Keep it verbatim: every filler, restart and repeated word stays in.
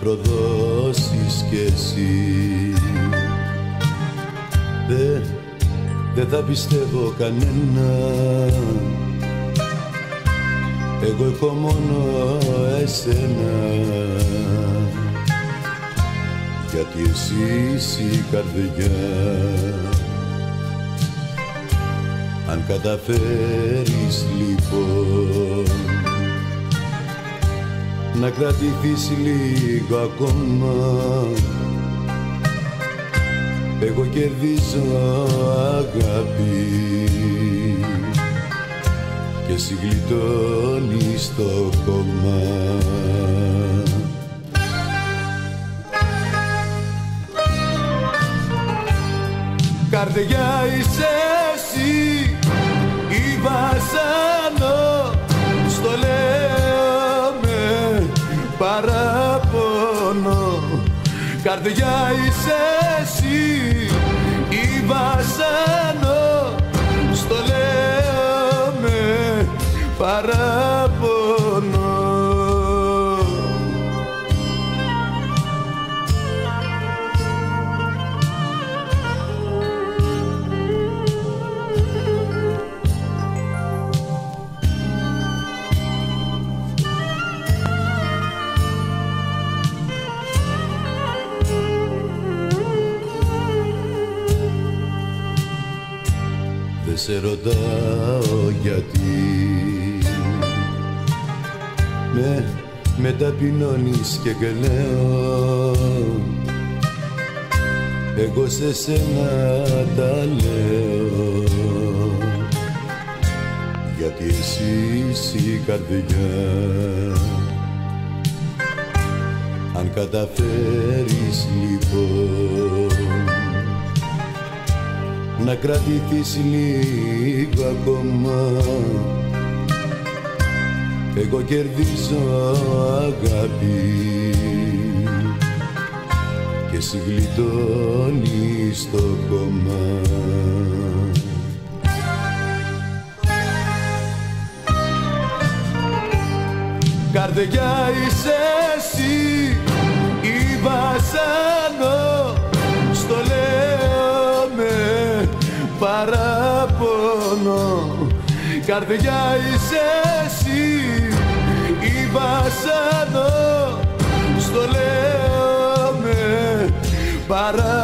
προδώσεις κι εσύ. Δε, δε θα πιστεύω κανένα, εγώ έχω μόνο εσένα, γιατί εσύ είσαι η καρδιά. Αν καταφέρεις λοιπόν να κρατηθείς λίγο ακόμα, εγώ κερδίζω αγάπη και εσύ γλιτώνεις το κόμμα. Καρδιά είσαι εσύ, η βασανό, στο λέω με παραπονό. Καρδιά είσαι εσύ, η βασανό, στο λέω με παραπονό. Δεν σε ρωτάω γιατί με, με ταπεινώνεις και κλαίω, εγώ σε σένα τα λέω, γιατί εσύ είσαι η καρδιά. Αν καταφέρεις λοιπόν να κρατηθείς λίγο ακόμα, εγώ κερδίζω αγάπη και εσύ γλιτώνεις το κόμμα. Καρδιά είσαι εσύ, η βασανό, στο λέω με παραπονό. Καρδιά είσαι εσύ, η βασανό, στο λέω με παραπονό.